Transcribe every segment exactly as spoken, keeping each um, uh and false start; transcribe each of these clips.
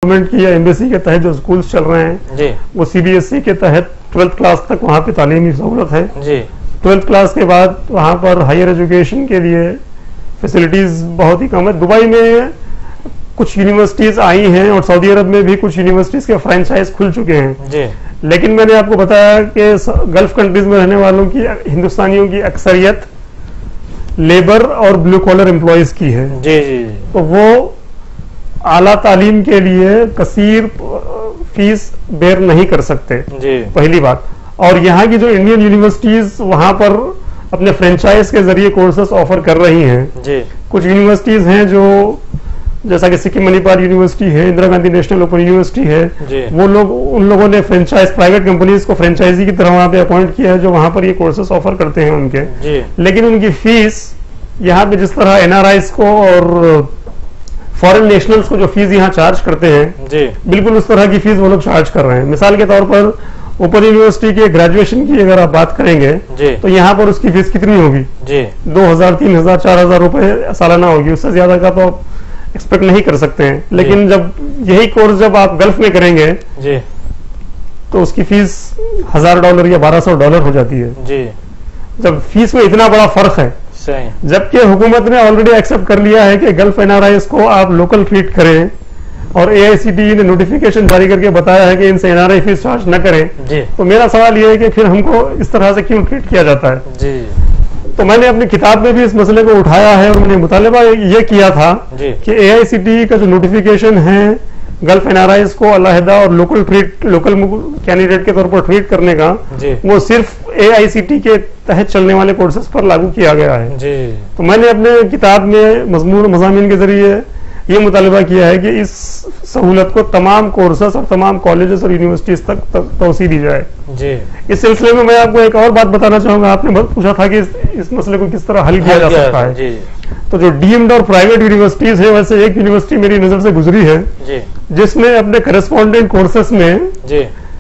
Government کی یا embassy کے تحت جو اسکولز چل رہے ہیں وہ سی بی ایس ای کے تحت ٹویلتھ کلاس تک وہاں پہ تعلیمی سہولت ہے. ٹویلتھ کلاس کے بعد وہاں پر ہائر ایجوکیشن کے لیے فیسلٹیز بہت ہی کم ہے. دبئی میں کچھ یونیورسٹیز آئی ہیں اور سعودی عرب میں بھی کچھ یونیورسٹیز کے فرینچائز کھل چکے ہیں. لیکن میں نے آپ کو بتایا کہ گلف کنٹریز میں رہنے والوں کی ہندوستانیوں کی اکثریت لیبر اور بلو کالر امپلائیز کی ہے. جی جی تو وہ اعلیٰ تعلیم کے لیے کثیر فیس بیئر نہیں کر سکتے. جی پہلی بات. اور یہاں کی جو انڈین یونیورسٹیز وہاں پر اپنے فرینچائز کے ذریعے کورسز آفر کر رہی ہیں. جی کچھ یونیورسٹیز ہیں جو جیسا کہ سکم منی پال یونیورسٹی ہے, Indira Gandhi national open university ہے, جی وہ لوگ ان لوگوں نے فرینچائز پرائیویٹ کمپنیز کو فرینچائزی کی طرح وہاں پہ اپوائنٹ کیا ہے جو وہاں پر یہ کورسز آفر کرتے ہیں ان کے. جی لیکن ان کی فیس یہاں پہ جس طرح این آر آئیز کو اور فارن نیشنلز کو جو فیس یہاں چارج کرتے ہیں جی بالکل اس طرح کی فیس وہ لوگ چارج کر رہے ہیں. مثال کے طور پر اوپن یونیورسٹی کے گریجویشن کی اگر آپ بات کریں گے جی تو یہاں پر اس کی فیس کتنی ہوگی؟ جی دو ہزار تین ہزار چار ہزار روپے سالانہ ہوگی. اس سے زیادہ کا تو ایکسپیکٹ نہیں کر سکتے ہیں. لیکن جب یہی کورس جب آپ گلف میں کریں گے جی تو اس کی فیس ہزار ڈالر یا بارہ سو ڈالر ہو جاتی ہے. جی جب فیس میں اتنا بڑا فرق ہے, صحیح, جبکہ حکومت نے آلریڈی ایکسپٹ کر لیا ہے کہ گلف این آر آئیز کو آپ لوکل ٹریٹ کریں اور اے آئی سی ٹی ای نے نوٹیفیکیشن جاری کر کے بتایا ہے کہ ان سے N R I fees charge نہ کریں. جی تو میرا سوال یہ ہے کہ پھر ہم کو اس طرح سے کیوں ٹریٹ کیا جاتا ہے؟ جی تو میں نے اپنی کتاب میں بھی اس مسئلے کو اٹھایا ہے اور میں نے مطالبہ یہ کیا تھا جی کہ اے آئی سی ٹی ای کا جو نوٹیفیکیشن ہے گلف این آر آئیز کو علیحدہ اور لوکل ٹریٹ لوکل کینڈیڈیٹ کے طور پر ٹریٹ کرنے کا جی وہ صرف اے آئی سی ٹی کے تحت چلنے والے کورسز پر لاگو کیا گیا ہے. جی تو میں نے اپنے کتاب میں مضمون مضامین کے ذریعے یہ مطالبہ کیا ہے کہ اس سہولت کو تمام کورسز اور تمام کالجز اور یونیورسٹیز تک توسیع دی جائے. جی اس سلسلے میں میں آپ کو ایک اور بات بتانا چاہوں گا. آپ نے بہت پوچھا تھا کہ اس مسئلے کو کس طرح حل کیا جا سکتا ہے. جی تو جو ڈیمڈ اور پرائیویٹ یونیورسٹیز ہیں, ویسے ایک یونیورسٹی میری نظر سے گزری ہے جی جس نے اپنے کرسپونڈنٹ کورسز میں جی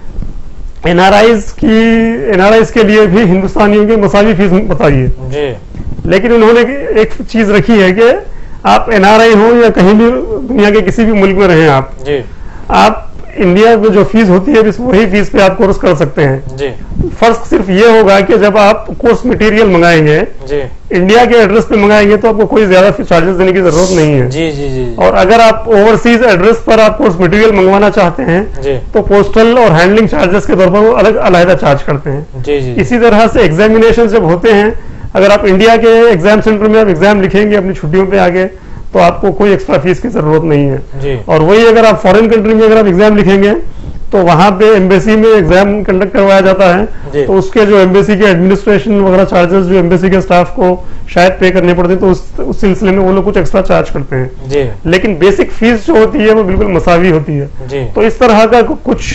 این آر آئیز کی این آر آئیز کے لیے بھی ہندوستانیوں کی مساوی فیس بتائی ہے. جی لیکن انہوں نے ایک چیز رکھی ہے کہ آپ این آر آئی ہوں یا کہیں بھی دنیا کے کسی بھی ملک میں رہیں, آپ جی آپ انڈیا میں جو فیس ہوتی ہے وہی فیس پہ آپ کورس کر سکتے ہیں. جی فرق صرف یہ ہوگا کہ جب آپ کورس مٹیریل منگائیں گے جی انڈیا کے ایڈریس پہ منگائیں گے تو آپ کو کوئی زیادہ چارجز دینے کی ضرورت نہیں ہے. جی جی جی اور اگر آپ اوورسیز ایڈریس پر آپ کورس مٹیریل منگوانا چاہتے ہیں جی تو پوسٹل اور ہینڈلنگ چارجز کے طور پر وہ الگ علیحدہ چارج کرتے ہیں. جی جی اسی طرح سے ایگزامینیشن جب ہوتے ہیں, اگر آپ انڈیا کے ایگزام سینٹر میں آپ ایگزام لکھیں گے اپنی چھٹیوں پہ آگے تو آپ کو کوئی ایکسٹرا فیس کی ضرورت نہیں ہے. جی اور وہی اگر آپ فارن کنٹری میں اگر آپ ایگزام لکھیں گے تو وہاں پہ ایمبیسی میں ایگزام کنڈکٹ کروایا جاتا ہے جی تو اس کے جو ایمبیسی کے ایڈمنسٹریشن وغیرہ چارجز جو ایمبیسی کے اسٹاف کو شاید پے کرنے پڑتے ہیں تو اس سلسلے میں وہ لوگ کچھ ایکسٹرا چارج کرتے ہیں. جی لیکن بیسک فیس جو ہوتی ہے وہ بالکل مساوی ہوتی ہے. جی تو اس طرح کا کچھ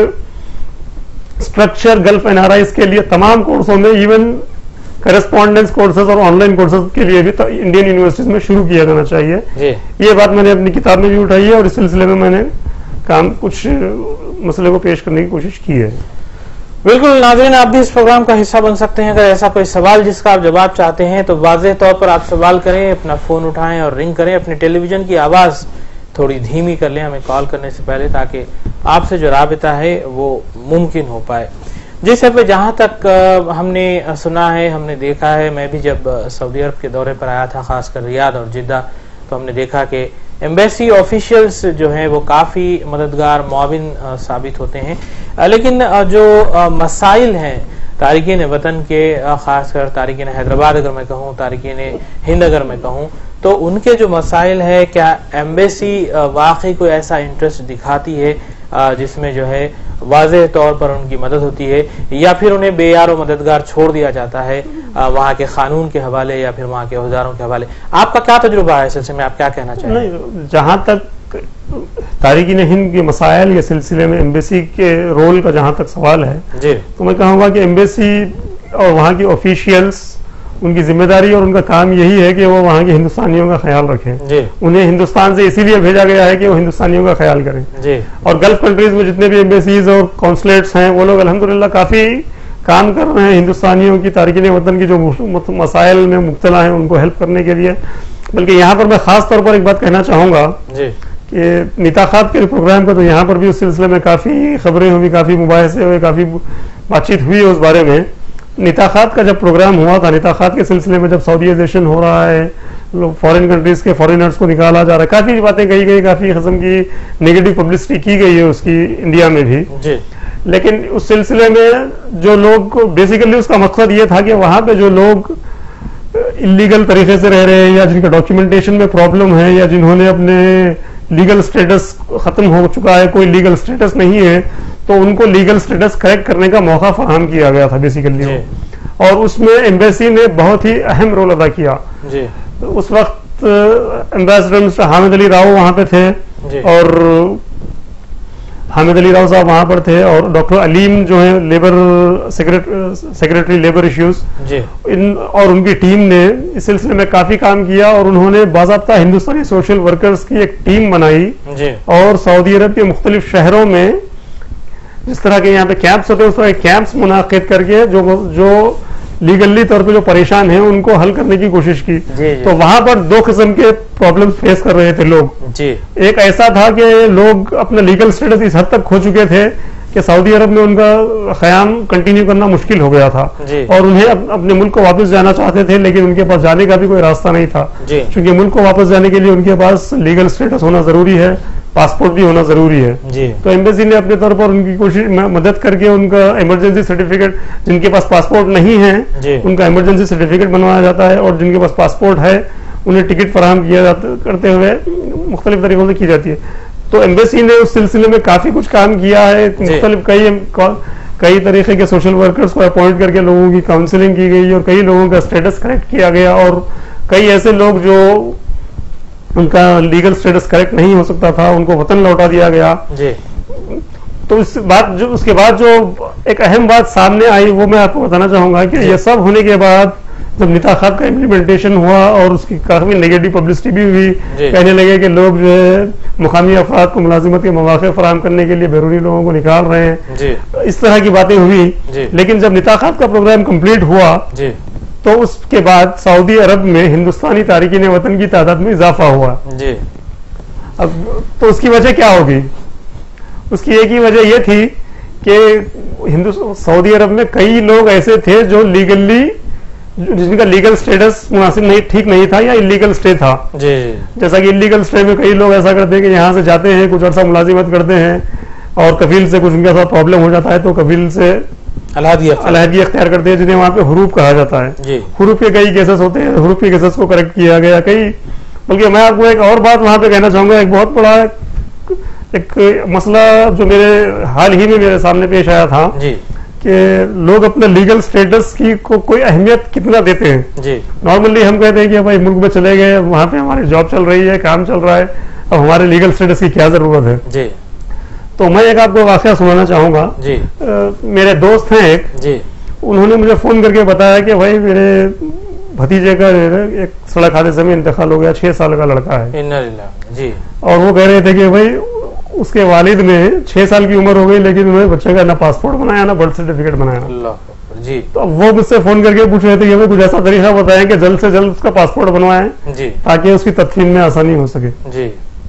structure Gulf N R Is کے لیے تمام کورسوں میں, ایون کرسپونڈنس کورسز اور آن لائن کورسز کے لیے بھی انڈین یونیورسٹیز میں شروع کیا جانا چاہیے. جی یہ بات میں نے اپنی کتاب میں بھی اٹھائی ہے اور اس سلسلے میں میں نے کام کچھ مسئلے کو پیش کرنے کی کوشش کی ہے. بالکل ناظرین, آپ بھی اس پروگرام کا حصہ بن سکتے ہیں. اگر ایسا کوئی سوال جس کا آپ جواب چاہتے ہیں تو واضح طور پر آپ سوال کریں, اپنا فون اٹھائیں اور رنگ کریں. اپنے ٹیلی ویژن کی آواز تھوڑی دھیمی کر لیں ہمیں کال کرنے سے پہلے, تاکہ آپ سے جو رابطہ ہے وہ ممکن ہو پائے. جس سر پہ جہاں تک ہم نے سنا ہے, ہم نے دیکھا ہے, میں بھی جب سعودی عرب کے دورے پر آیا تھا خاص کر ریاض اور جدہ, تو ہم نے دیکھا کہ ایمبیسی آفیشیلز جو ہیں وہ کافی مددگار معاون ثابت ہوتے ہیں. لیکن جو مسائل ہیں تارکین وطن کے, خاص کر تارکین حیدرآباد اگر میں کہوں, تارکین ہند اگر میں کہوں, تو ان کے جو مسائل ہے, کیا ایمبیسی واقعی کوئی ایسا انٹرسٹ دکھاتی ہے جس میں جو ہے واضح طور پر ان کی مدد ہوتی ہے, یا پھر انہیں بے یار و مددگار چھوڑ دیا جاتا ہے وہاں کے قانون کے حوالے یا پھر وہاں کے عہدیداروں کے حوالے؟ آپ کا کیا تجربہ ہے اس سلسلے میں, آپ کیا کہنا چاہیں گے؟ جہاں تک تارکین ہند کے مسائل یا سلسلے میں ایمبیسی کے رول کا جہاں تک سوال ہے, جی تو میں کہوں گا کہ ایمبیسی اور وہاں کی آفیشیلز, ان کی ذمہ داری اور ان کا کام یہی ہے کہ وہ وہاں کے ہندوستانیوں کا خیال رکھیں. جی انہیں ہندوستان سے اسی لیے بھیجا گیا ہے کہ وہ ہندوستانیوں کا خیال کریں. جی اور گلف کنٹریز میں جتنے بھی ایمبیسیز اور کونسلیٹس ہیں وہ لوگ الحمدللہ کافی کام کر رہے ہیں ہندوستانیوں کی, تارکین وطن کی جو مسائل میں مبتلا ہیں ان کو ہیلپ کرنے کے لیے. بلکہ یہاں پر میں خاص طور پر ایک بات کہنا چاہوں گا جی کہ نتاخات کے پروگرام کا تو یہاں پر بھی اس سلسلے میں کافی خبریں ہوئی, کافی مباحثے ہوئے, کافی بات چیت ہوئی اس بارے میں. نتاخات کا جب پروگرام ہوا تھا, نتاخات کے سلسلے میں جب سعودیائزیشن ہو رہا ہے, فورن کنٹریز کے فورینرز کو نکالا جا رہا ہے, کافی باتیں کہی گئی, کافی قسم کی نیگیٹو پبلسٹی کی گئی ہے اس کی انڈیا میں بھی. لیکن اس سلسلے میں جو لوگ بیسیکلی اس کا مقصد یہ تھا کہ وہاں پہ جو لوگ انلیگل طریقے سے رہ رہے ہیں یا جن کا ڈاکیومنٹیشن میں پرابلم ہے یا جنہوں نے اپنے لیگل سٹیٹس ختم ہو چکا ہے, کوئی لیگل سٹیٹس نہیں ہے, تو ان کو لیگل سٹیٹس کریکٹ کرنے کا موقع فراہم کیا گیا تھا بیسیکلی. اور اس میں ایمبیسی نے بہت ہی اہم رول ادا کیا. اس وقت ایمبیسڈر مسٹر حامد علی راؤ وہاں پہ تھے, اور حامد علی راؤ صاحب وہاں پر تھے, اور ڈاکٹر علیم جو ہیں لیبر سیکرٹری لیبر ایشوز, اور ان کی ٹیم نے اس سلسلے میں کافی کام کیا, اور انہوں نے باضابطہ ہندوستانی سوشل ورکرز کی ایک ٹیم بنائی, اور سعودی عرب کے مختلف شہروں میں جس طرح کے یہاں پہ کیمپس ہوتے ہیں اس طرح کے کیمپس منعقد کر کے جو جو لیگلی طور پہ جو پریشان ہیں ان کو حل کرنے کی کوشش کی. تو وہاں پر دو قسم کے پرابلم فیس کر رہے تھے لوگ. ایک ایسا تھا کہ لوگ اپنا لیگل سٹیٹس اس حد تک کھو چکے تھے کہ سعودی عرب میں ان کا قیام کنٹینیو کرنا مشکل ہو گیا تھا, اور انہیں اپنے ملک کو واپس جانا چاہتے تھے, لیکن ان کے پاس جانے کا بھی کوئی راستہ نہیں تھا, کیونکہ ملک کو واپس جانے کے لیے ان کے پاس لیگل سٹیٹس ہونا ضروری ہے, پاسپورٹ بھی ہونا ضروری ہے. تو ایمبیسی نے اپنے طور پر ان کی کوشش مدد کر کے ان کا ایمرجنسی سرٹیفکیٹ, جن کے پاس پاسپورٹ نہیں ہے ان کا ایمرجنسی سرٹیفکیٹ بنوایا جاتا ہے, اور جن کے پاس پاسپورٹ ہے انہیں ٹکٹ فراہم کیا جاتا کرتے ہوئے مختلف طریقوں سے کی جاتی ہے. تو ایمبیسی نے اس سلسلے میں کافی کچھ کام کیا ہے, مختلف کئی کئی طریقے کے سوشل ورکرز کو اپوائنٹ کر کے لوگوں کی کاؤنسلنگ کی گئی, اور کئی لوگوں کا اسٹیٹس کریکٹ کیا گیا, اور کئی ایسے لوگ جو ان کا لیگل سٹیٹس کریکٹ نہیں ہو سکتا تھا ان کو وطن لوٹا دیا گیا. تو اس بات جو اس کے بعد جو ایک اہم بات سامنے آئی وہ میں آپ کو بتانا چاہوں گا کہ یہ سب ہونے کے بعد جب نتاخات کا امپلیمنٹیشن ہوا اور اس کی کافی نیگیٹو پبلسٹی بھی ہوئی, کہنے لگے کہ لوگ جو ہے مقامی افراد کو ملازمت کے مواقع فراہم کرنے کے لیے بیرونی لوگوں کو نکال رہے ہیں, اس طرح کی باتیں ہوئی. لیکن جب نتاخات کا پروگرام کمپلیٹ ہوا تو اس کے بعد سعودی عرب میں ہندوستانی تارکین وطن کی تعداد میں اضافہ ہوا. اب تو اس کی وجہ کیا ہوگی؟ اس کی ایک ہی وجہ یہ تھی کہ سعودی عرب میں کئی لوگ ایسے تھے جو لیگلی جن کا لیگل سٹیٹس مناسب نہیں ٹھیک نہیں تھا یا انلیگل سٹے تھا. جیسا کہ انلیگل سٹے میں کئی لوگ ایسا کرتے ہیں کہ یہاں سے جاتے ہیں, کچھ عرصہ ملازمت کرتے ہیں, اور کفیل سے کچھ ان کے ساتھ پرابلم ہو جاتا ہے تو کفیل سے علیحدگی اختیار کرتے ہیں, جنہیں وہاں پہ حروف کہا جاتا ہے. حروف کے کئی کیسز ہوتے ہیں, حروف کے کیسز کو کریکٹ کیا گیا کئی. بلکہ میں آپ کو ایک اور بات وہاں پہ کہنا چاہوں گا, ایک بہت بڑا ایک مسئلہ جو میرے حال ہی میں میرے سامنے پیش آیا تھا کہ لوگ اپنے لیگل سٹیٹس کی کو کوئی اہمیت کتنا دیتے ہیں. نارملی ہم کہتے ہیں کہ بھائی ملک میں چلے گئے, وہاں پہ ہماری جاب چل رہی ہے, کام چل رہا ہے, اب ہمارے لیگل سٹیٹس کی کیا ضرورت ہے. تو میں ایک آپ کو واقعہ سنانا چاہوں گا. میرے دوست ہیں ایک, انہوں نے مجھے فون کر کے بتایا کہ بھائی میرے بھتیجے کا ایک سڑک حادثے میں انتقال ہو گیا, چھ سال کا لڑکا ہے, اور وہ کہہ رہے تھے کہ بھائی اس کے والد نے چھ سال کی عمر ہو گئی لیکن انہوں نے بچے کا نہ پاسپورٹ بنایا نہ برتھ سرٹیفکیٹ بنایا. تو وہ مجھ سے فون کر کے پوچھ رہے تھے کہ کچھ ایسا طریقہ بتائیں کہ جلد سے جلد اس کا پاسپورٹ بنوائیں تاکہ اس کی تدفین میں آسانی ہو سکے.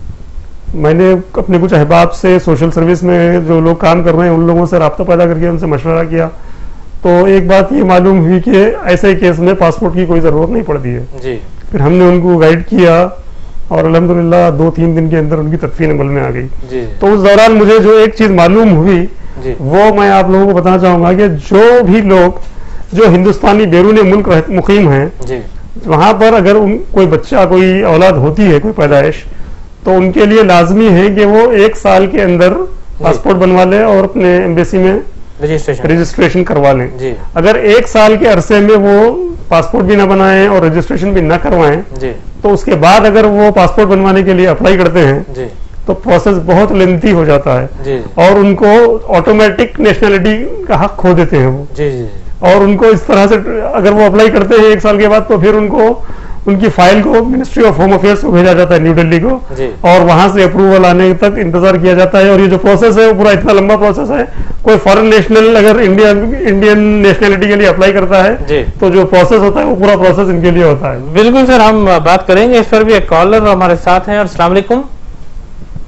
میں نے اپنے کچھ احباب سے سوشل سروس میں جو لوگ کام کر رہے ہیں ان لوگوں سے رابطہ پیدا کر کے ان سے مشورہ کیا, تو ایک بات یہ معلوم ہوئی کہ ایسے کیس میں پاسپورٹ کی کوئی ضرورت نہیں پڑتی ہے. پھر ہم نے ان کو گائیڈ کیا اور الحمدللہ دو تین دن کے اندر ان کی تدفین عمل میں آ گئی. تو اس دوران مجھے جو ایک چیز معلوم ہوئی وہ میں آپ لوگوں کو بتانا چاہوں گا کہ جو بھی لوگ جو ہندوستانی بیرون ملک مقیم ہیں, وہاں پر اگر کوئی بچہ کوئی اولاد ہوتی ہے کوئی پیدائش, تو ان کے لیے لازمی ہے کہ وہ ایک سال کے اندر پاسپورٹ بنوا لیں اور اپنے ایمبیسی میں رجسٹریشن کروا لیں. اگر ایک سال کے عرصے میں وہ پاسپورٹ بھی نہ بنائیں اور رجسٹریشن بھی نہ کروائیں تو اس کے بعد اگر وہ پاسپورٹ بنوانے کے لیے اپلائی کرتے ہیں تو پروسیس بہت لینتھی ہو جاتا ہے, اور ان کو آٹومیٹک نیشنلٹی کا حق کھو دیتے ہیں وہ. اور ان کو اس طرح سے اگر وہ اپلائی کرتے ہیں ایک سال کے بعد تو پھر ان کو ان کی فائل کو منسٹری آف ہوم افیئرس کو بھیجا جاتا ہے نیو دہلی کو, اور وہاں سے اپروول آنے تک انتظار کیا جاتا ہے. اور یہ جو پروسیس ہے وہ پورا اتنا لمبا پروسیس ہے, کوئی فارن نیشنل اگر انڈیا انڈین نیشنلٹی کے لیے اپلائی کرتا ہے تو جو پروسیس ہوتا ہے وہ پورا پروسیس ان کے لیے ہوتا ہے. بالکل سر, ہم بات کریں گے اس پر بھی. ایک کالر ہمارے ساتھ ہیں. اور السلام علیکم.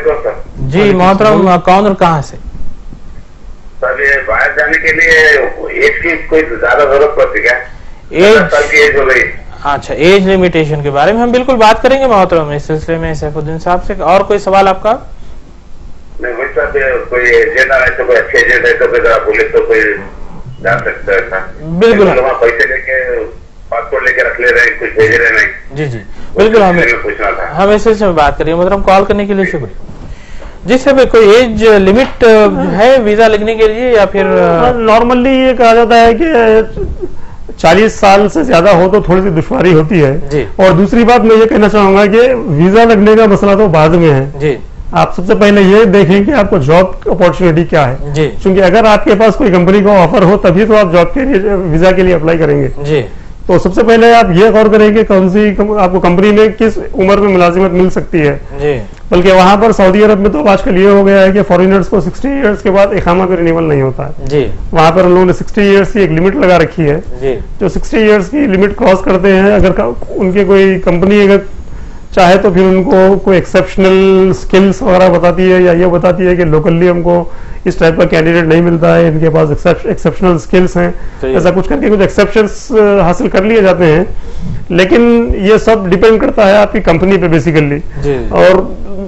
جی محترم کون اور کہاں سے؟ سر یہ باہر جانے کے لیے ایج کی کوئی زیادہ ضرورت پڑتی کیا؟ ایج ہو گئی. اچھا ایج لمیٹیشن کے بارے میں ہم بالکل بات کریں گے محترم اس سلسلے میں سیف الدین صاحب سے. اور کوئی سوال آپ کا؟ نہیں وہی سر کوئی ایجنٹ آئے تو کوئی اچھے ایجنٹ ہے تو پھر بولے تو کوئی جا سکتا ہے. بالکل پیسے لے کے پاسپورٹ لے کے رکھ لے رہے ہیں کچھ بھیج رہے نہیں. جی جی بالکل ہمیں پوچھنا تھا. ہم اس سلسلے میں بات کریے محترم کال کرنے کے لیے شکریہ. جی سر کوئی ایج لمٹ ہے ویزا لگنے کے لیے یا پھر نارملی یہ کہا جاتا ہے کہ چالیس سال سے زیادہ ہو تو تھوڑی سی دشواری ہوتی ہے جی. اور دوسری بات میں یہ کہنا چاہوں گا کہ ویزا لگنے کا مسئلہ تو بعد میں ہے جی. آپ سب سے پہلے یہ دیکھیں کہ آپ کو جاب اپارچونیٹی کیا ہے جی. کیونکہ اگر آپ کے پاس کوئی کمپنی کا آفر ہو تبھی تو آپ جاب کے لیے ویزا کے لیے اپلائی کریں گے جی. تو سب سے پہلے آپ یہ غور کریں کہ کون سی آپ کو کمپنی میں کس عمر میں ملازمت مل سکتی ہے جی. بلکہ وہاں پر سعودی عرب میں تو آج کل یہ ہو گیا ہے کہ فارینرز کو سکسٹی ایئرس کے بعد اقامہ پہ رینیول نہیں ہوتا ہے جی. وہاں پر ان لوگوں نے سکسٹی ایئرس کی ایک لمٹ لگا رکھی ہے جی. جو سکسٹی ایئرس کی لمٹ کراس کرتے ہیں اگر ان کے کوئی کمپنی اگر چاہے تو پھر ان کو کوئی ایکسیپشنل سکلز وغیرہ بتاتی ہے یا یہ بتاتی ہے کہ لوکلی ہم کو اس ٹائپ کا کینڈیڈیٹ نہیں ملتا ہے ان کے پاس ایکسیپشنل سکلز ہیں ایسا کچھ کر کے کچھ ایکسیپشنز حاصل کر لیے جاتے ہیں. لیکن یہ سب ڈیپینڈ کرتا ہے آپ کی کمپنی پہ بیسیکلی. اور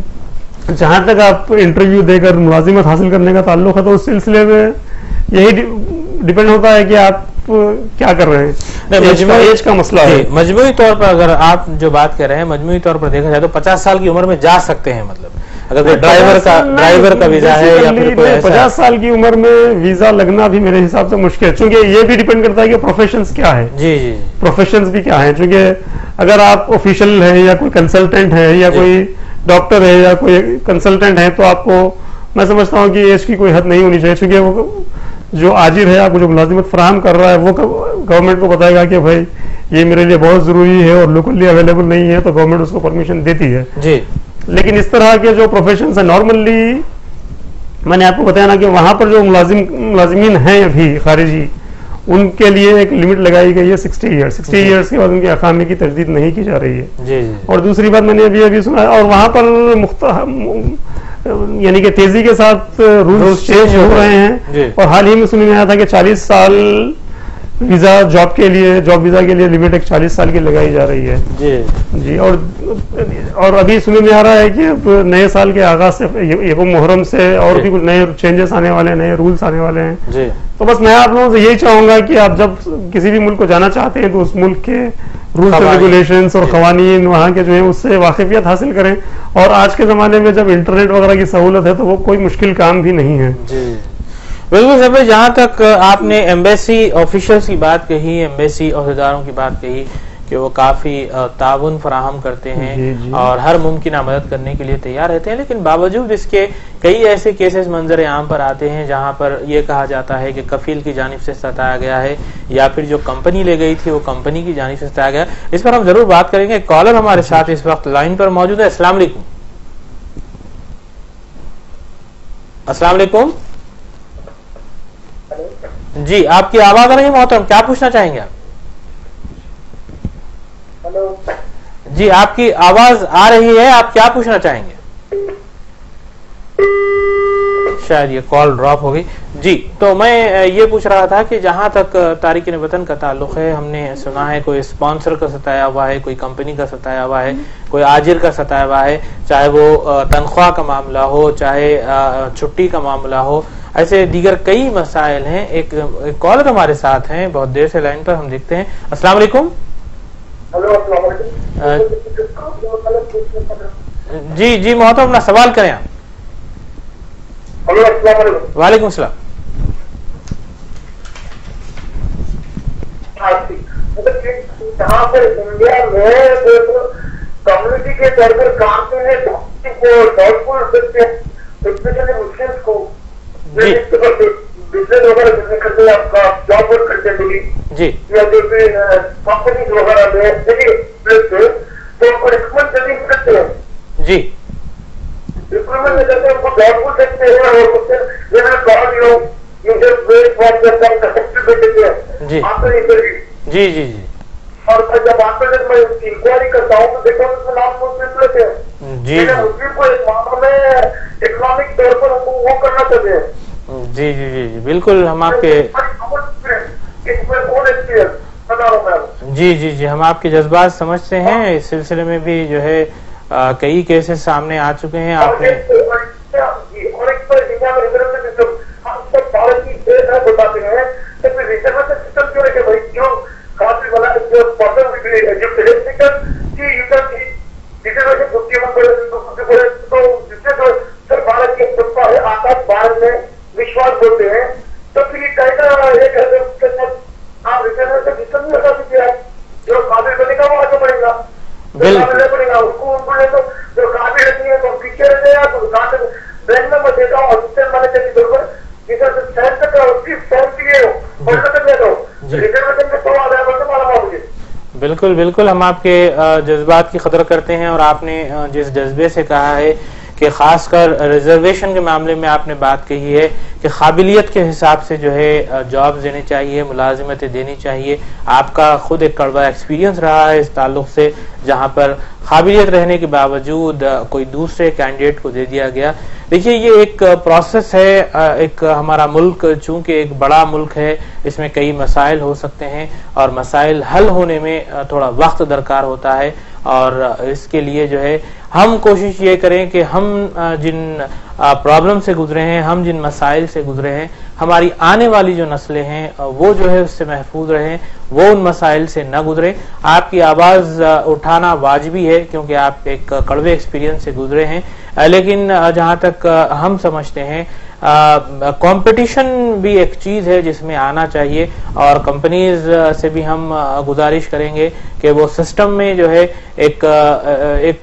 جہاں تک آپ انٹرویو دے کر ملازمت حاصل کرنے کا تعلق ہے تو اس سلسلے میں یہی ڈیپینڈ ہوتا ہے کہ آپ کیا کر رہے ہیں. ایج کا مسئلہ ہے. مجموعی طور پر اگر آپ جو بات کر رہے ہیں مجموعی طور پر دیکھا جائے تو پچاس سال کی عمر میں جا سکتے ہیں. مطلب اگر کوئی ڈرائیور کا ڈرائیور کا ویزا ہے یا پھر پچاس سال کی عمر میں ویزا لگنا بھی میرے حساب سے مشکل ہے چونکہ یہ بھی ڈیپینڈ کرتا ہے کہ پروفیشنز کیا ہے جی جی پروفیشنز بھی کیا ہیں. چونکہ اگر آپ آفیشل ہیں یا کوئی کنسلٹنٹ ہے یا کوئی ڈاکٹر ہے یا کوئی کنسلٹنٹ ہے تو آپ کو میں سمجھتا ہوں کہ ایج کی کوئی حد نہیں ہونی چاہیے. چونکہ وہ جو آجر ہے آپ کو جو ملازمت فراہم کر رہا ہے وہ گورنمنٹ کو بتائے گا کہ بھائی یہ میرے لیے بہت ضروری ہے اور لوکلی اویلیبل نہیں ہے تو گورنمنٹ اس کو پرمیشن دیتی ہے جی. لیکن اس طرح کے جو پروفیشنز ہیں نارملی میں نے آپ کو بتایا نا کہ وہاں پر جو ملازم ملازمین ہیں ابھی خارجی ان کے لیے ایک لمٹ لگائی گئی ہے سکسٹی ایئر سکسٹی ایئرس کے بعد ان کے اقامے کی تجدید نہیں کی جا رہی ہے جی. اور دوسری بات میں نے ابھی ابھی سنا اور وہاں پر یعنی کہ تیزی کے ساتھ رولز چینج ہو رہے ہیں اور حال ہی میں سننے میں آیا تھا کہ چالیس سال ویزا جاب کے لیے جاب ویزا کے لیے لمٹ ایک چالیس سال کی لگائی جا رہی ہے جی جی. اور اور ابھی سننے میں آ رہا ہے کہ نئے سال کے آغاز سے یکم محرم سے اور بھی کچھ نئے چینجز آنے والے ہیں نئے رولز آنے والے ہیں جی. تو بس میں آپ لوگوں سے یہی چاہوں گا کہ آپ جب کسی بھی ملک کو جانا چاہتے ہیں تو اس ملک کے رولز اینڈ ریگولیشنز اور قوانین وہاں کے جو ہیں اس سے واقفیت حاصل کریں. اور آج کے زمانے میں جب انٹرنیٹ وغیرہ کی سہولت ہے تو وہ کوئی مشکل کام بھی نہیں ہے جی. بالکل سر. جہاں تک آپ نے ایمبیسی آفیشلز کی بات کہی ایمبیسی عہدیداروں کی بات کہی کہ وہ کافی تعاون فراہم کرتے ہیں جی جی. اور ہر ممکنہ مدد کرنے کے لیے تیار رہتے ہیں لیکن باوجود اس کے کئی ایسے کیسز منظر عام پر آتے ہیں جہاں پر یہ کہا جاتا ہے کہ کفیل کی جانب سے ستایا گیا ہے یا پھر جو کمپنی لے گئی تھی وہ کمپنی کی جانب سے ستایا گیا. اس پر ہم ضرور بات کریں گے. کالر ہمارے ساتھ اس وقت لائن پر موجود ہے. السلام علیکم. السلام علیکم جی. آپ کی آواز آ رہی ہے محترم کیا پوچھنا چاہیں گے آپ؟ جی آپ کی آواز آ رہی ہے آپ کیا پوچھنا چاہیں گے؟ شاید یہ کال ڈراپ ہو گئی جی. تو میں یہ پوچھ رہا تھا کہ جہاں تک تارکین وطن کا تعلق ہے ہم نے سنا ہے کوئی اسپانسر کا ستایا ہوا ہے کوئی کمپنی کا ستایا ہوا ہے کوئی آجر کا ستایا ہوا ہے چاہے وہ تنخواہ کا معاملہ ہو چاہے چھٹی کا معاملہ ہو ایسے دیگر کئی مسائل ہیں. ایک کالر ہمارے ساتھ ہیں بہت دیر سے لائن پر ہم دیکھتے ہیں. السلام علیکم. جی جی محترم اپنا سوال کریں آپ. وعلیکم السلام. جہاں پر انڈیا میں کمیونٹی کے طور پر کام کرنے اسپیشلی مسلم کو بزنس وغیرہ کرتے ہیں آپ کا جاب ورک کرتے ہیں جی یا جو بھی کمپنیز وغیرہ میں تو ان کو ریکمنڈ کرتے ہیں جی ریکروٹمنٹ میں جاتے ہیں ان کو جاب ورک کرتے ہیں اور اس سے یہ میں کہا بھی ہوں یہ جو ویٹ بات کرتا ہے سب سے بیٹھے ہیں آپ کا انٹرویو جی جی جی اور جب آپ میں انکوائری کرتا ہوں تو دیکھو اس میں نام مسلم لیتے ہیں جی مسلم کو ایک معاملہ میں اکنامک طور پر وہ کرنا چاہتے ہیں جی جی جی بالکل ہم آپ کے جی جی جی ہم آپ کے جذبات سمجھتے ہیں. اس سلسلے میں بھی جو ہے کئی کیسز سامنے آ چکے ہیں. آپ نے بتاتے ہیں ریزرویشن سسٹم کیوں ہے کہ بھائی جو کافی والا جو پرسن کہ you can reservation fifty one پڑے تو جس سے جو سر بھارت کی خطبہ ہے آکاش بھارت میں وشواس بولتے ہیں تو پھر یہ کہنا ایک آپ ریزرویشن سسٹم نہیں لگا دیجیے آپ جو قابل بنے گا وہ آگے بڑھے گا قابل پڑے گا اس کو بولے تو جو قابل رہتی ہے تو پیچھے رہتے ہیں تو بینک میں میں دیتا ہوں اسسٹنٹ مینیجر کی طور پر بالکل بالکل ہم آپ کے جذبات کی قدر کرتے ہیں. اور آپ نے جس جذبے سے کہا ہے کہ خاص کر ریزرویشن کے معاملے میں آپ نے بات کہی ہے کہ قابلیت کے حساب سے جو ہے جاب دینے چاہیے, ملازمتیں دینی چاہیے. آپ کا خود ایک کڑوا ایکسپیرینس رہا ہے اس تعلق سے جہاں پر قابلیت رہنے کے باوجود کوئی دوسرے کینڈیڈیٹ کو دے دیا گیا. دیکھیے یہ ایک پروسیس ہے. ایک ہمارا ملک چونکہ ایک بڑا ملک ہے, اس میں کئی مسائل ہو سکتے ہیں اور مسائل حل ہونے میں تھوڑا وقت درکار ہوتا ہے. اور اس کے لیے جو ہے ہم کوشش یہ کریں کہ ہم جن پرابلم سے گزرے ہیں, ہم جن مسائل سے گزرے ہیں, ہماری آنے والی جو نسلیں ہیں وہ جو ہے اس سے محفوظ رہیں, وہ ان مسائل سے نہ گزرے. آپ کی آواز اٹھانا واجبی ہے کیونکہ آپ ایک کڑوے ایکسپیرینس سے گزرے ہیں. لیکن جہاں تک ہم سمجھتے ہیں کمپٹیشن بھی ایک چیز ہے جس میں آنا چاہیے. اور کمپنیز سے بھی ہم گزارش کریں گے کہ وہ سسٹم میں جو ہے ایک ایک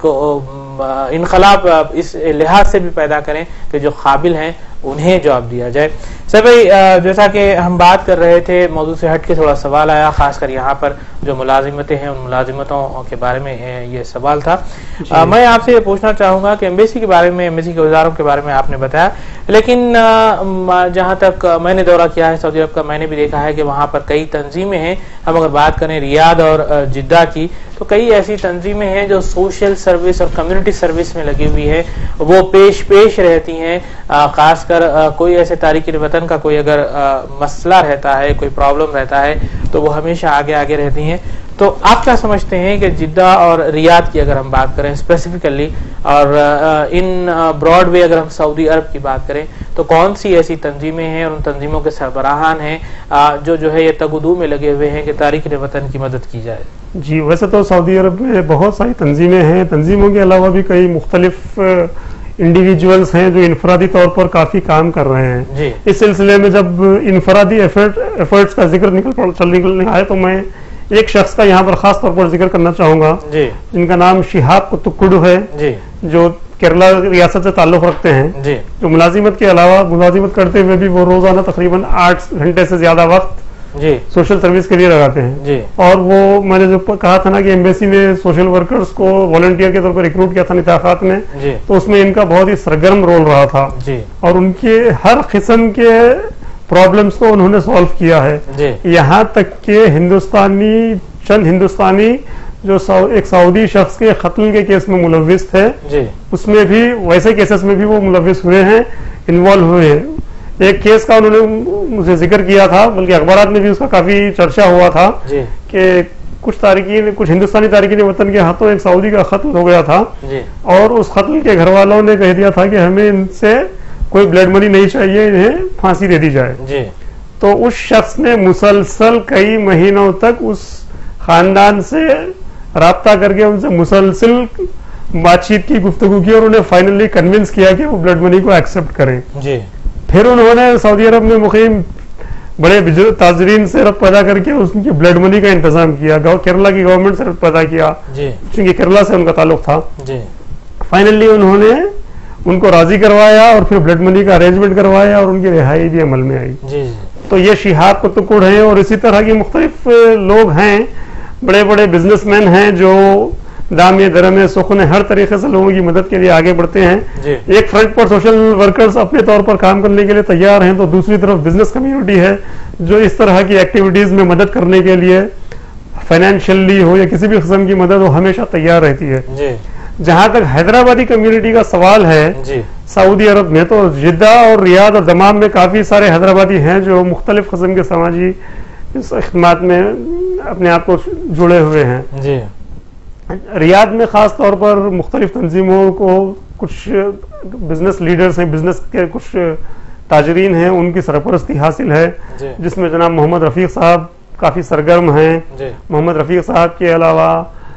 انقلاب اس لحاظ سے بھی پیدا کریں کہ جو قابل ہیں انہیں جاب دیا جائے. سر بھائی جیسا کہ ہم بات کر رہے تھے موضوع سے ہٹ کے تھوڑا سوال آیا, خاص کر یہاں پر جو ملازمتیں ہیں ان ملازمتوں کے بارے میں یہ سوال تھا. جی. میں آپ سے یہ پوچھنا چاہوں گا کہ ایمبیسی کے بارے میں, ایمبیسی کے وزاروں کے بارے میں آپ نے بتایا, لیکن جہاں تک میں نے دورہ کیا ہے سعودی عرب کا, میں نے بھی دیکھا ہے کہ وہاں پر کئی تنظیمیں ہیں. ہم اگر بات کریں ریاض اور جدہ کی تو کئی ایسی تنظیمیں ہیں جو سوشل سروس اور کمیونٹی سروس میں لگی ہوئی ہے, وہ پیش پیش رہتی ہیں. خاص کر کوئی ایسے تارکین وطن کا کوئی اگر مسئلہ رہتا ہے, کوئی پرابلم رہتا ہے تو وہ ہمیشہ آگے آگے رہتی ہیں. تو آپ کیا سمجھتے ہیں کہ جدہ اور ریاض کی اگر ہم بات کریں اسپیسیفکلی, اور ان براڈ وے اگر ہم سعودی عرب کی بات کریں تو کون سی ایسی تنظیمیں ہیں اور ان تنظیموں کے سربراہان ہیں جو جو ہے یہ تگودو میں لگے ہوئے ہیں کہ تارکین وطن کی مدد کی جائے؟ جی ویسے تو سعودی عرب میں بہت ساری تنظیمیں ہیں. تنظیموں کے علاوہ بھی کئی مختلف انڈیویجولز ہیں جو انفرادی طور پر کافی کام کر رہے ہیں. جی. اس سلسلے میں جب انفرادی ایفرٹس کا ذکر نکل چل نکلنے آئے تو میں ایک شخص کا یہاں پر خاص طور پر ذکر کرنا چاہوں گا. جی. جن کا نام شہاب کتکڈو ہے. جی. جو کیرلا ریاست سے تعلق رکھتے ہیں. جی. جو ملازمت کے علاوہ ملازمت کرتے ہوئے بھی وہ روزانہ تقریباً آٹھ گھنٹے سے زیادہ وقت جی سوشل سروس کے لیے لگاتے ہیں. جی. اور وہ میں نے جو کہا تھا نا کہ ایمبیسی نے سوشل ورکرز کو والنٹیئر کے طور پر ریکروٹ کیا تھا نتاخات میں, جی. تو اس میں ان کا بہت ہی سرگرم رول رہا تھا. جی. اور ان کے ہر قسم کے پرابلمز کو انہوں نے سالو کیا ہے. جی. یہاں تک کہ ہندوستانی چند ہندوستانی جو ایک سعودی شخص کے قتل کے کیس میں ملوث تھے, جی. اس میں بھی ویسے کیسز میں بھی وہ ملوث ہوئے ہیں, انوالو ہوئے ہیں. ایک کیس کا انہوں نے مجھے ذکر کیا تھا, بلکہ اخبارات میں بھی اس کا کافی چرچا ہوا تھا. جی. کہ کچھ تارکین کچھ ہندوستانی تارکین وطن کے ہاتھوں ایک سعودی کا قتل ہو گیا تھا. جی. اور اس قتل کے گھر والوں نے کہہ دیا تھا کہ ہمیں ان سے کوئی بلڈ منی نہیں چاہیے, انہیں پھانسی دے دی جائے. جی. تو اس شخص نے مسلسل کئی مہینوں تک اس خاندان سے رابطہ کر کے ان سے مسلسل بات چیت کی, گفتگو کی, اور انہیں فائنلی کنونس کیا کہ وہ بلڈ منی کو ایکسپٹ کریں. جی. پھر انہوں نے سعودی عرب میں مقیم بڑے تاجرین سے ربط پیدا کر کے اس کی بلڈ منی کا انتظام کیا, کیرلا کی گورنمنٹ سے ربط پیدا کیا, کیونکہ کیرلا سے ان کا تعلق تھا. فائنلی انہوں نے ان کو راضی کروایا اور پھر بلڈ منی کا ارینجمنٹ کروایا اور ان کی رہائی بھی عمل میں آئی. تو یہ شہاب کتکڈ ہیں, اور اسی طرح کی مختلف لوگ ہیں, بڑے بڑے بزنس مین ہیں جو دامے درمے سخن ہر طریقے سے لوگوں کی مدد کے لیے آگے بڑھتے ہیں. جی. ایک فرنٹ پر سوشل ورکرز اپنے طور پر کام کرنے کے لیے تیار ہیں, تو دوسری طرف بزنس کمیونٹی ہے جو اس طرح کی ایکٹیویٹیز میں مدد کرنے کے لیے فائنینشلی ہو یا کسی بھی قسم کی مدد وہ ہمیشہ تیار رہتی ہے. جہاں تک حیدرآبادی کمیونٹی کا سوال ہے, سعودی عرب میں تو جدہ اور ریاض اور دمام میں کافی سارے حیدرآبادی ہیں جو مختلف قسم کے سماجی خدمات میں اپنے آپ کو جڑے ہوئے ہیں. ریاض میں خاص طور پر مختلف تنظیموں کو کچھ بزنس لیڈرز ہیں, بزنس کے کچھ تاجرین ہیں, ان کی سرپرستی حاصل ہے, جس میں جناب محمد رفیق صاحب کافی سرگرم ہیں. محمد رفیق صاحب کے علاوہ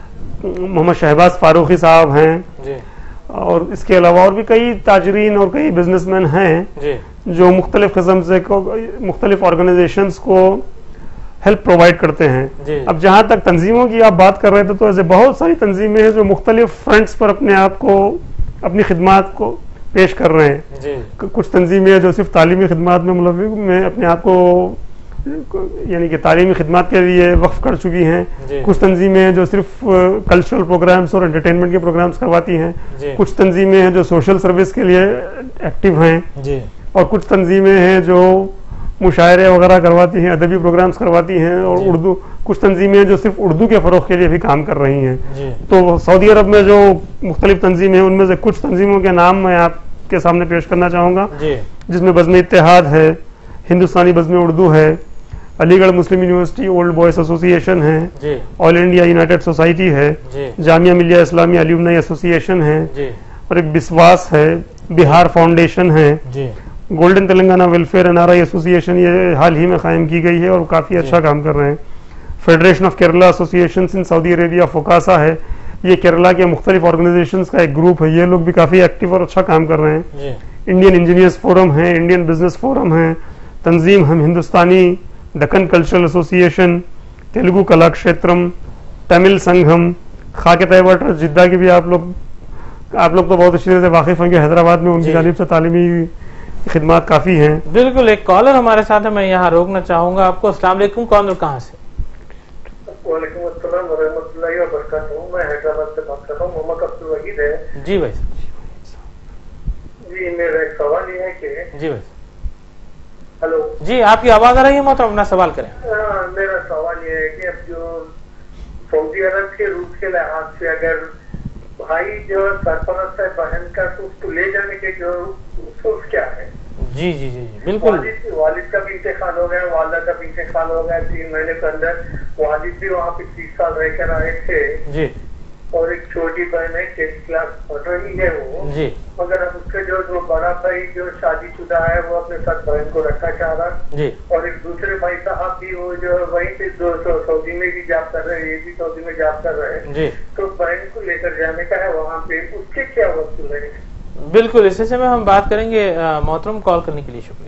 محمد شہباز فاروقی صاحب ہیں, اور اس کے علاوہ اور بھی کئی تاجرین اور کئی بزنس مین ہیں جو مختلف قسم سے مختلف آرگنائزیشنز کو ہیلپ پرووائڈ کرتے ہیں. اب جہاں تک تنظیموں کی آپ بات کر رہے تھے تو ایسے بہت ساری تنظیمیں ہیں جو مختلف فرنٹس پر اپنے آپ کو اپنی خدمات کو پیش کر رہے ہیں. کچھ تنظیمیں جو صرف تعلیمی خدمات میں ملوث میں اپنے آپ کو یعنی کہ تعلیمی خدمات کے لیے وقف کر چکی ہیں. کچھ تنظیمیں جو صرف کلچرل پروگرامز اور انٹرٹینمنٹ کے پروگرامز کرواتی ہیں. کچھ تنظیمیں ہیں جو سوشل سروس کے لیے ایکٹیو ہیں, اور کچھ تنظیمیں ہیں جو مشاعرے وغیرہ کرواتی ہیں, ادبی پروگرامز کرواتی ہیں, اور اردو کچھ تنظیمیں جو صرف اردو کے فروغ کے لیے بھی کام کر رہی ہیں. تو سعودی عرب میں جو مختلف تنظیمیں ہیں ان میں سے کچھ تنظیموں کے نام میں آپ کے سامنے پیش کرنا چاہوں گا, جس میں بزم اتحاد ہے, ہندوستانی بزم اردو ہے, علی گڑھ مسلم یونیورسٹی اولڈ بوائز ایسوسی ایشن ہے, آل انڈیا یونائٹڈ سوسائٹی ہے, جامعہ ملیہ اسلامیہ الومنائی ایسوسی ایشن ہے, اور ایک بسواس ہے, بہار فاؤنڈیشن ہے, golden Telangana welfare N R I association یہ حال ہی میں قائم کی گئی ہے اور کافی اچھا کام کر رہے ہیں. فیڈریشن آف کیرلا ایسوسی ایشن ان سعودی عربیہ فوکاسا ہے, یہ کیرلا کے مختلف آرگنائزیشنز کا ایک گروپ ہے, یہ لوگ بھی کافی ایکٹیو اور اچھا کام کر رہے ہیں. انڈین انجینئرز فورم ہے, انڈین بزنس فورم ہے, تنظیم ہم ہندوستانی دکن کلچرل ایسوسی ایشن, تیلگو کلا کھیترم, تمل سنگھم, خاک طیبہ ٹرسٹ جدہ کی بھی آپ لوگ آپ لوگ تو بہت اچھی طرح سے واقف ہیں کہ حیدرآباد میں ان کی جانب سے تعلیمی خدمات کافی ہیں. بالکل, ایک کالر ہمارے ساتھ ہے, میں یہاں روکنا چاہوں گا آپ کو. السلام علیکم, کون اور کہاں سے؟ وعلیکم السلام ورحمۃ اللہ وبرکاتہ. میں حیدرآباد سے بات کر رہا ہوں, محمد عبد الوحید ہے. جی بھائی. جی میرا ایک سوال یہ ہے کہ جی بھائی. ہلو جی, آپ کی آواز آ رہی ہے محترم, اپنا سوال کریں. میرا سوال یہ ہے کہ اب جو سعودی عرب کے روٹ کے لحاظ سے اگر بھائی جو سرپرست ہے بہن کا, تو اس کو لے جانے کے جو اصول کیا ہے؟ جی جی جی بالکل. والد کا بھی انتقال ہو گیا, والدہ کا بھی انتقال ہو گیا, تین مہینے کے اندر والد بھی وہاں پہ تیس سال رہ کر آئے تھے جی, اور ایک چھوٹی بہن ہے ٹینتھ کلاس پڑھ رہی ہے وہ جی, مگر اب اس کے جو جو بڑا بھائی جو شادی شدہ ہے وہ اپنے ساتھ بہن کو رکھنا چاہ رہا جی, اور ایک دوسرے بھائی صاحب بھی وہ جو وہیں پہ جو سعودی میں بھی جاب کر رہے ہیں, یہ بھی سعودی میں جاب کر رہے ہیں, تو بہن کو لے کر جانے کا ہے وہاں پہ, اس کے کیا وقت لگے؟ بالکل, اس سلسلے میں ہم بات کریں گے. محترم کال کرنے کے لیے شکریہ.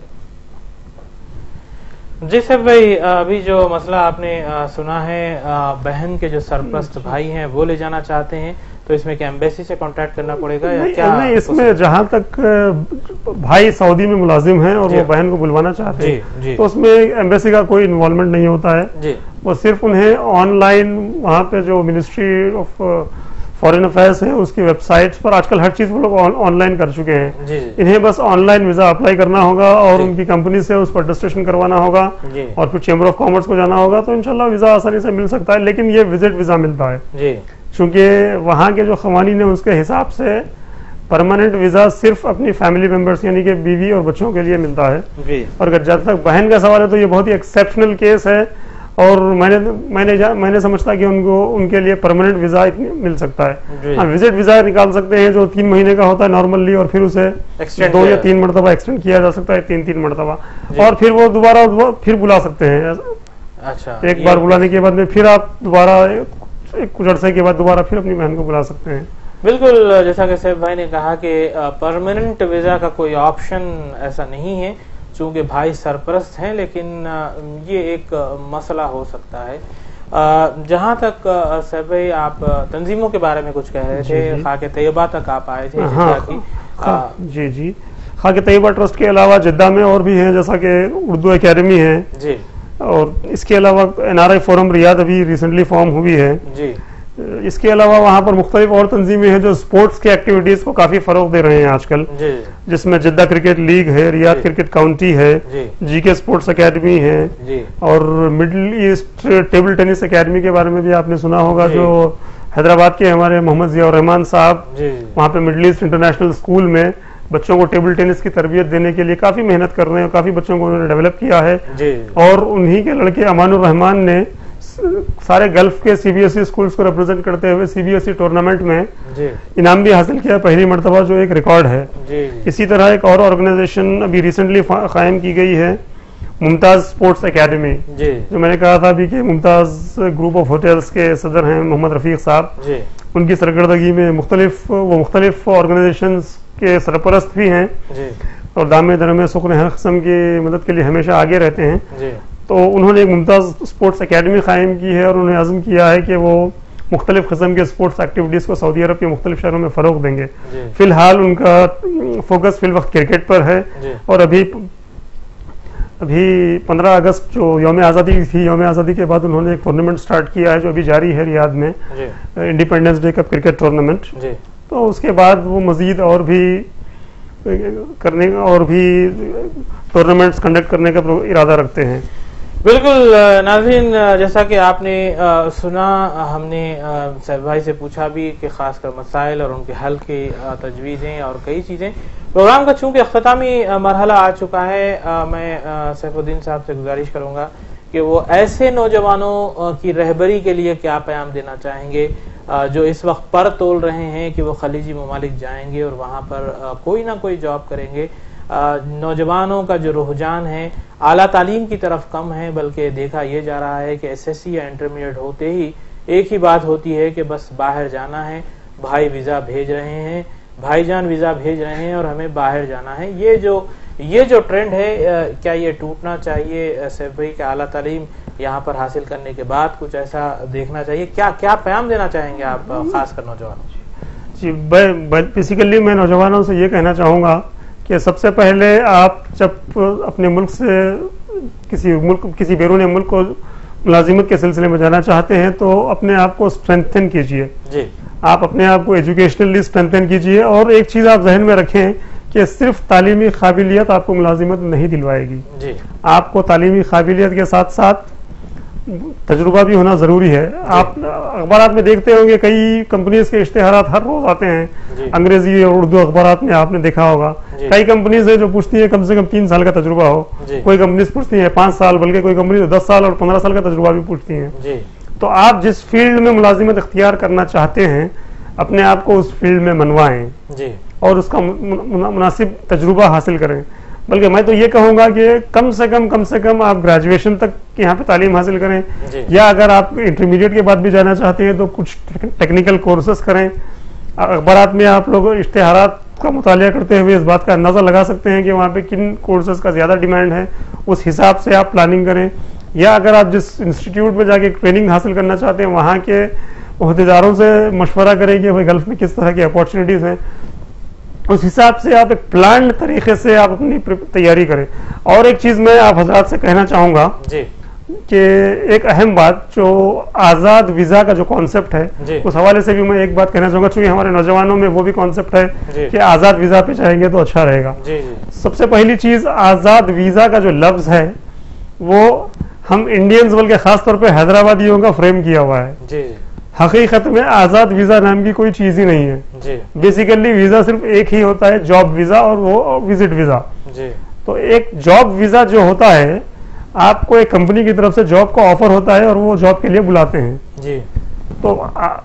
جی سر بھائی, ابھی جو مسئلہ آپ نے سنا ہے, بہن کے جو سرپرست بھائی ہیں وہ لے جانا چاہتے ہیں, تو اس میں کیا ایمبیسی سے کانٹیکٹ کرنا پڑے گا یا کیا؟ نہیں, اس میں جہاں تک بھائی سعودی میں ملازم ہیں اور وہ بہن کو بلوانا چاہتے ہیں تو اس میں ایمبیسی کا کوئی انوالومنٹ نہیں ہوتا ہے. وہ صرف انہیں آن لائن وہاں پہ جو منسٹری آف فارن افیئرس ہے اس کی ویب سائٹس پر آج کل ہر چیز وہ لوگ آن لائن کر چکے ہیں. انہیں بس آن لائن ویزا اپلائی کرنا ہوگا اور ان کی کمپنی سے اس پر رجسٹریشن کروانا ہوگا اور پھر چیمبر آف کامرس کو جانا ہوگا, تو انشاءاللہ ویزا آسانی سے مل سکتا ہے. لیکن یہ وزٹ ویزا ملتا ہے چونکہ وہاں کے جو قوانین ہیں اس کے حساب سے پرماننٹ ویزا صرف اپنی فیملی ممبرس یعنی کہ بیوی اور بچوں کے لیے ملتا ہے. اور اگر جب تک بہن کا سوال ہے تو یہ بہت ہی ایکسیپشنل کیس ہے, اور میں نے میں نے میں نے سمجھتا کہ ان کو ان کے لیے پرماننٹ ویزا مل سکتا ہے. ہاں, وزٹ ویزا نکال سکتے ہیں جو تین مہینے کا ہوتا ہے نارملی, اور پھر اسے دو یا تین مرتبہ ایکسٹینڈ کیا جا سکتا ہے, تین تین مرتبہ, اور پھر وہ دوبارہ پھر بلا سکتے ہیں. اچھا, ایک بار بلانے کے بعد میں پھر آپ دوبارہ کچھ عرصے کے بعد دوبارہ پھر اپنی بہن کو بلا سکتے ہیں. بالکل, جیسا کہ سیف بھائی نے کہا کہ پرماننٹ ویزا کا کوئی آپشن ایسا نہیں ہے چونکہ بھائی سرپرست ہیں, لیکن یہ ایک مسئلہ ہو سکتا ہے. جہاں تک سیف بھائی آپ تنظیموں کے بارے میں کچھ کہہ رہے تھے, خاک طیبہ تک آپ آئے تھے. جی جی, خاک طیبہ ٹرسٹ کے علاوہ جدہ میں اور بھی ہیں, جیسا کہ اردو اکیڈمی ہے جی, اور اس کے علاوہ N R I forum Riyadh ابھی ریسنٹلی فارم ہوئی ہے جی. اس کے علاوہ وہاں پر مختلف اور تنظیمیں ہیں جو اسپورٹس کی ایکٹیویٹیز کو کافی فروغ دے رہے ہیں آج کل, جس میں جدہ کرکٹ لیگ ہے, ریاض کرکٹ کاؤنٹی ہے, جی کے اسپورٹس اکیڈمی ہے, اور Middle East table tennis academy کے بارے میں بھی آپ نے سنا ہوگا, جو حیدرآباد کے ہمارے محمد ضیاء الرحمان صاحب وہاں پہ مڈل ایسٹ انٹرنیشنل اسکول میں بچوں کو ٹیبل ٹینس کی تربیت دینے کے لیے کافی محنت کر رہے ہیں, کافی بچوں کو انہوں نے ڈیولپ کیا ہے. اور انہی کے لڑکے امان الرحمان نے سارے گلف کے C B S E schools کو ریپرزینٹ کرتے ہوئے C B S E tournament میں انعام بھی حاصل کیا, پہلی مرتبہ, جو ایک ریکارڈ ہے. اسی طرح ایک اور آرگنائزیشن ابھی ریسنٹلی قائم کی گئی ہے, ممتاز اسپورٹس اکیڈمی, جو میں نے کہا تھا ابھی کہ ممتاز گروپ آف ہوٹلز کے صدر ہیں محمد رفیق صاحب, ان کی سرگردگی میں مختلف وہ مختلف آرگنائزیشنز کے سرپرست بھی ہیں, اور دامے درمے سکن ہر قسم کی مدد کے لیے ہمیشہ آگے رہتے ہیں. تو انہوں نے ایک ممتاز اسپورٹس اکیڈمی قائم کی ہے, اور انہوں نے عزم کیا ہے کہ وہ مختلف قسم کے اسپورٹس ایکٹیویٹیز کو سعودی عرب کے مختلف شہروں میں فروغ دیں گے. فی الحال ان کا فوکس فی الوقت کرکٹ پر ہے, اور ابھی ابھی پندرہ اگست جو یوم آزادی تھی, یوم آزادی کے بعد انہوں نے ایک ٹورنامنٹ سٹارٹ کیا ہے جو ابھی جاری ہے ریاض میں, Independence Day cup cricket tournament. تو اس کے بعد وہ مزید اور بھی کرنے اور بھی ٹورنامنٹس کنڈکٹ کرنے کا ارادہ رکھتے ہیں. بالکل ناظرین, جیسا کہ آپ نے سنا, ہم نے صاحب بھائی سے پوچھا بھی کہ خاص کر مسائل اور ان کے حل کی تجویزیں اور کئی چیزیں. پروگرام کا چونکہ اختتامی مرحلہ آ چکا ہے, میں سیف الدین صاحب سے گزارش کروں گا کہ وہ ایسے نوجوانوں کی رہبری کے لیے کیا پیغام دینا چاہیں گے جو اس وقت پر تول رہے ہیں کہ وہ خلیجی ممالک جائیں گے اور وہاں پر کوئی نہ کوئی جاب کریں گے. نوجوانوں کا جو رجحان ہے اعلیٰ تعلیم کی طرف کم ہے, بلکہ دیکھا یہ جا رہا ہے کہ ایس ایس سی یا انٹرمیڈیٹ ہوتے ہی ایک ہی بات ہوتی ہے کہ بس باہر جانا ہے, بھائی ویزا بھیج رہے ہیں, بھائی جان ویزا بھیج رہے ہیں اور ہمیں باہر جانا ہے. یہ جو یہ جو ٹرینڈ ہے, کیا یہ ٹوٹنا چاہیے سیف بھائی کہ اعلیٰ تعلیم یہاں پر حاصل کرنے کے بعد کچھ ایسا دیکھنا چاہیے؟ کیا کیا پیغام دینا چاہیں گے آپ خاص کر نوجوانوں کو؟ جی, بیسیکلی میں نوجوانوں سے یہ کہنا چاہوں گا کہ سب سے پہلے آپ جب اپنے ملک سے کسی ملک کسی بیرون ملک کو ملازمت کے سلسلے میں جانا چاہتے ہیں تو اپنے آپ کو اسٹرینتھن کیجیے. جی, آپ اپنے آپ کو ایجوکیشنلی اسٹرینتھن کیجیے, اور ایک چیز آپ ذہن میں رکھیں کہ صرف تعلیمی قابلیت آپ کو ملازمت نہیں دلوائے گی. جی, آپ کو تعلیمی قابلیت کے ساتھ ساتھ تجربہ بھی ہونا ضروری ہے. آپ اخبارات میں دیکھتے ہوں گے کئی کمپنیز کے اشتہارات ہر روز آتے ہیں, انگریزی اور اردو اخبارات میں آپ نے دیکھا ہوگا. کئی کمپنیز ہیں جو پوچھتی ہیں کم سے کم تین سال کا تجربہ ہو, کوئی کمپنیز پوچھتی ہیں پانچ سال, بلکہ کوئی کمپنیز دس سال اور پندرہ سال کا تجربہ بھی پوچھتی ہیں. تو آپ جس فیلڈ میں ملازمت اختیار کرنا چاہتے ہیں اپنے آپ کو اس فیلڈ میں منوائیں اور اس کا مناسب تجربہ حاصل کریں. بلکہ میں تو یہ کہوں گا کہ کم سے کم کم سے کم آپ گریجویشن تک یہاں پہ تعلیم حاصل کریں, یا اگر آپ انٹرمیڈیٹ کے بعد بھی جانا چاہتے ہیں تو کچھ ٹیکنیکل کورسز کریں. اخبارات میں آپ لوگ اشتہارات کا مطالعہ کرتے ہوئے اس بات کا اندازہ لگا سکتے ہیں کہ وہاں پہ کن کورسز کا زیادہ ڈیمانڈ ہے, اس حساب سے آپ پلاننگ کریں. یا اگر آپ جس انسٹیٹیوٹ میں جا کے ٹریننگ حاصل کرنا چاہتے ہیں وہاں کے عہدیداروں سے مشورہ کریں کہ بھائی گلف میں کس طرح کی اپارچونیٹیز ہیں, اس حساب سے آپ ایک پلانڈ طریقے سے آپ اپنی تیاری کریں. اور ایک چیز میں آپ حضرات سے کہنا چاہوں گا کہ ایک اہم بات جو آزاد ویزا کا جو کانسیپٹ ہے اس حوالے سے بھی میں ایک بات کہنا چاہوں گا, چونکہ ہمارے نوجوانوں میں وہ بھی کانسیپٹ ہے کہ آزاد ویزا پہ جائیں گے تو اچھا رہے گا. سب سے پہلی چیز, آزاد ویزا کا جو لفظ ہے وہ ہم انڈینز بلکہ خاص طور پہ حیدرآبادیوں کا فریم کیا ہوا ہے. حقیقت میں آزاد ویزا نام کی کوئی چیز ہی نہیں ہے. بیسیکلی ویزا صرف ایک ہی ہوتا ہے, جاب ویزا اور وہ وزٹ ویزا. تو ایک جاب ویزا جو ہوتا ہے, آپ کو ایک کمپنی کی طرف سے جاب کا آفر ہوتا ہے اور وہ جاب کے لیے بلاتے ہیں. جی, تو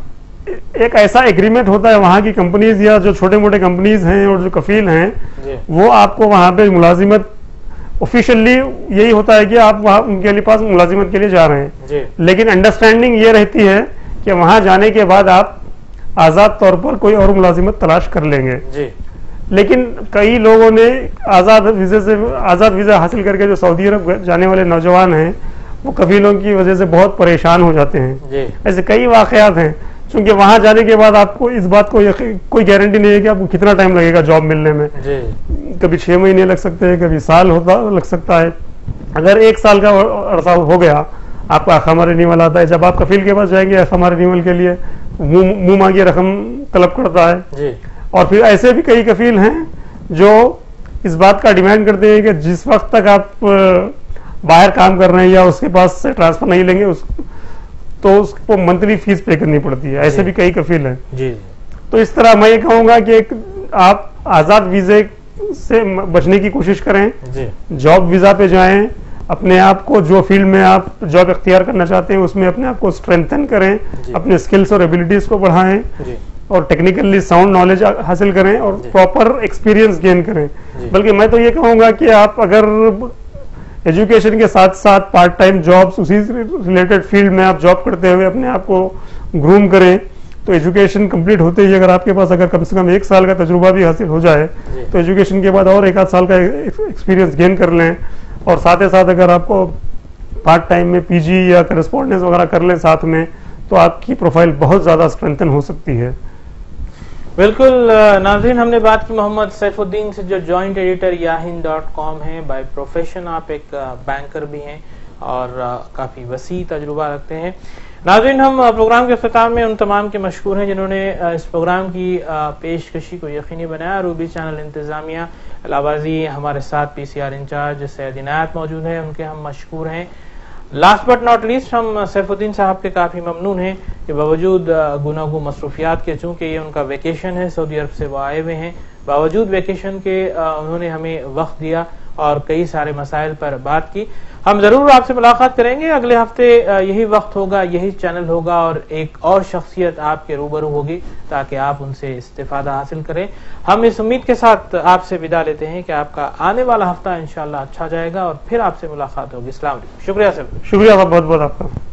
ایک ایسا ایگریمنٹ ہوتا ہے وہاں کی کمپنیز یا جو چھوٹے موٹے کمپنیز ہیں اور جو کفیل ہیں وہ آپ کو وہاں پہ ملازمت آفیشلی یہی ہوتا ہے کہ آپ وہاں ان کے پاس ملازمت کے لیے جا رہے ہیں. لیکن انڈرسٹینڈنگ یہ رہتی ہے کہ وہاں جانے کے بعد آپ آزاد طور پر کوئی اور ملازمت تلاش کر لیں گے. لیکن کئی لوگوں نے آزاد ویزے سے آزاد ویزا حاصل کر کے جو سعودی عرب جانے والے نوجوان ہیں وہ کفیلوں کی وجہ سے بہت پریشان ہو جاتے ہیں. ایسے کئی واقعات ہیں, چونکہ وہاں جانے کے بعد آپ کو اس بات کو کوئی گارنٹی نہیں ہے کہ آپ کو کتنا ٹائم لگے گا جاب ملنے میں. کبھی چھ مہینے لگ سکتے ہیں, کبھی سال ہوتا لگ سکتا ہے. اگر ایک سال کا عرصہ ہو گیا, آپ کا اقامہ رینیول آتا ہے, جب آپ کفیل کے پاس جائیں گے اقامہ رینیول کے لیے منہ مانگی رقم طلب کرتا ہے جی. اور پھر ایسے بھی کئی کفیل ہیں جو اس بات کا ڈیمانڈ کرتے ہیں کہ جس وقت تک آپ باہر کام کر رہے ہیں یا اس کے پاس سے ٹرانسفر نہیں لیں گے اس تو اس کو منتھلی فیس پے کرنی پڑتی ہے. ایسے بھی کئی کفیل ہیں. جی. تو اس طرح میں یہ کہوں گا کہ آپ آزاد ویزے سے بچنے کی کوشش کریں. جی. جاب ویزا پہ جائیں, اپنے آپ کو جو فیلڈ میں آپ جاب اختیار کرنا چاہتے ہیں اس میں اپنے آپ کو اسٹرینتھن کریں, اپنے اسکلس اور ایبلٹیز کو بڑھائیں اور ٹیکنیکلی ساؤنڈ نالج حاصل کریں اور پراپر ایکسپیرینس گین کریں. بلکہ میں تو یہ کہوں گا کہ آپ اگر ایجوکیشن کے ساتھ ساتھ پارٹ ٹائم جابس اسی ریلیٹڈ فیلڈ میں آپ جاب کرتے ہوئے اپنے آپ کو گروم کریں تو ایجوکیشن کمپلیٹ ہوتے ہی اگر آپ کے پاس اگر کم سے کم ایک سال کا تجربہ بھی حاصل ہو جائے تو ایجوکیشن کے بعد اور ایک آدھ سال کا ایکسپیرینس گین کر لیں اور ساتھ ہی ساتھ اگر آپ کو پارٹ ٹائم میں پی جی یا کرسپونڈنس وغیرہ کر لیں ساتھ میں تو آپ کی پروفائل بہت زیادہ اسٹرینتھن ہو سکتی ہے. بالکل ناظرین, ہم نے بات کی محمد سیف الدین سے جو joint editor Yahind dot com ہیں. بائی پروفیشن آپ ایک بینکر بھی ہیں اور کافی وسیع تجربہ رکھتے ہیں. ناظرین, ہم پروگرام کے اختتام میں ان تمام کے مشکور ہیں جنہوں نے اس پروگرام کی پیشکشی کو یقینی بنایا. روبی چینل انتظامیہ, علاوازی ہمارے ساتھ پی سی آر انچارج سید عنایت موجود ہیں, ان کے ہم مشکور ہیں. لاسٹ بٹ ناٹ لیسٹ ہم سیف الدین صاحب کے کافی ممنون ہیں کہ باوجود گناگو مصروفیات کے, چونکہ یہ ان کا ویکیشن ہے, سعودی عرب سے وہ آئے ہوئے ہیں, باوجود ویکیشن کے انہوں نے ہمیں وقت دیا اور کئی سارے مسائل پر بات کی. ہم ضرور آپ سے ملاقات کریں گے اگلے ہفتے, یہی وقت ہوگا, یہی چینل ہوگا اور ایک اور شخصیت آپ کے روبرو ہوگی تاکہ آپ ان سے استفادہ حاصل کریں. ہم اس امید کے ساتھ آپ سے ودا لیتے ہیں کہ آپ کا آنے والا ہفتہ انشاءاللہ اچھا جائے گا اور پھر آپ سے ملاقات ہوگی. السلام علیکم. شکریہ سر. شکریہ بہت بہت آپ کا.